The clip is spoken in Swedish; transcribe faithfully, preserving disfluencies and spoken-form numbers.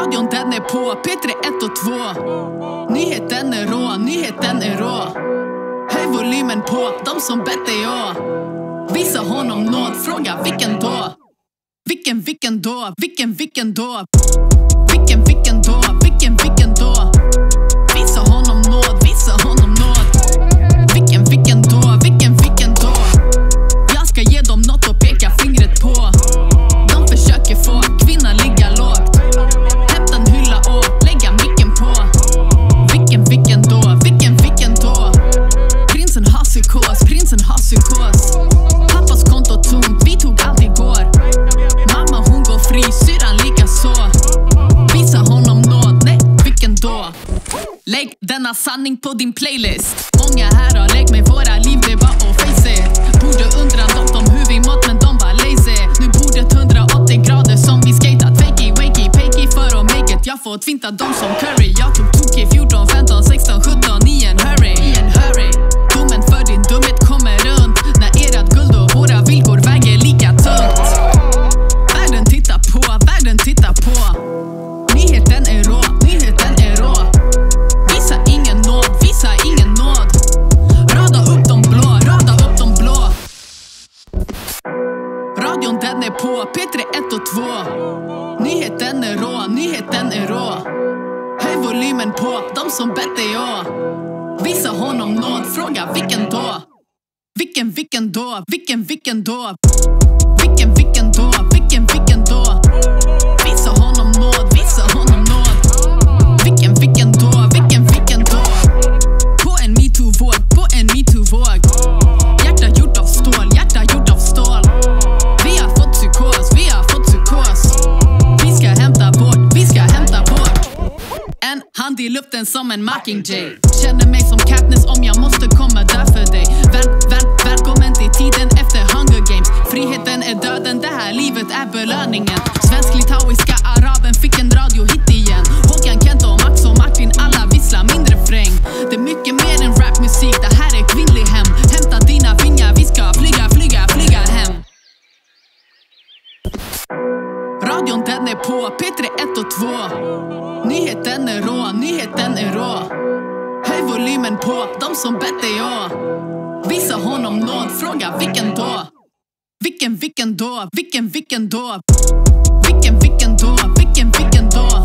Radion den är på, P tre ett och två. Nyheten är rå, nyheten är rå. Höj volymen på, de som bett dig jag. Visa honom nåd, fråga vilken då? Vilken, vilken då? Vilken, vilken då? Vilken, vilken då? Vilken, vilken då? Visa honom nåd, visa honom nåd. Vilken, vilken då? Vilken, vilken då? Jag ska ge dem något att peka fingret på. De försöker få kvinnan ligga lågt. Hämta en hylla och lägga micken på. Vilken, vilken då? Vilken, vilken då? Prinsen har psykos, prinsen har psykos. Pappas konto tomt, vi tog allt igår. Mamma hon går fri, syran lika så. Visa honom nåd, nej, vilken då? Lägg denna sanning på din playlist. Många här har lekt med våra liv, det var att face it. Borde undra något om hur vi mått, men de var lazy. Nu bordet hundraåttio grader som vi skatat. Fakey, wakey, pakey för att make it. Jag får tvinta dem som Curry. Jag tog två K, fjorton, femton, sexton, sjutton i en hurry, i en hurry. Domen för din dumhet kommer runt när erat guld och våra villkor väger lika tungt. Världen tittar på, världen tittar på. Nyheten är rå, nyheten är rå. Visa ingen nåd, visa ingen nåd. Rada upp de blå, rada upp de blå. Radion den är på, P tre ett och två. Nyheten är rå, nyheten är rå. Höj volymen på, de som bett dig jag. Visa honom nåd, fråga vilken då? Vilken, vilken då? Vilken, vilken då? Vilken, vilken då? Vilken, vilken då? Visa honom nåd, visa honom nåd. Vilken, vilken då? Vilken, vilken då? På en MeToo-våg, på en MeToo-våg. Hjärta gjort av stål, hjärta gjort av stål. Vi har fått psykos, vi har fått psykos. Vi ska hämta vårt, vi ska hämta vårt. En hand i luften som en Mockingjay. Känner mig som Katniss om jag måste komma där för dig. Väl, väl, välkommen till tiden efter Hunger Games. Friheten är döden, det här livet är belöningen. Svensk-litauiska araben fick en radiohit igen. Håkan, Kent och Max och Martin, alla visslar min refräng. Det är mycket mer än rapmusik, det här är kvinnlig hem. Hämta dina vingar, vi ska flyga, flyga, flyga hem. Radion den är på, P tre ett och två. Nyheten är rå, nyheten är rå. Höj volymen på, de som bett dig jag. Visa honom nåd, fråga vilken då? Vilken, vilken då? Vilken, vilken då? Vilken, vilken då? Vilken, vilken då?